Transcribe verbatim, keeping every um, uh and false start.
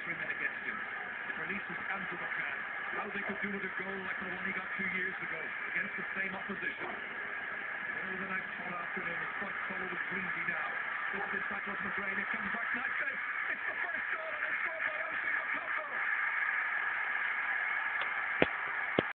three men against him. If releases Andrew McCann, how they could do with a goal like the one he got two years ago against the same opposition. Winner of the night tomorrow afternoon. His front cover was Greensy now. This is inside towards McGrain. It comes back. Nice save.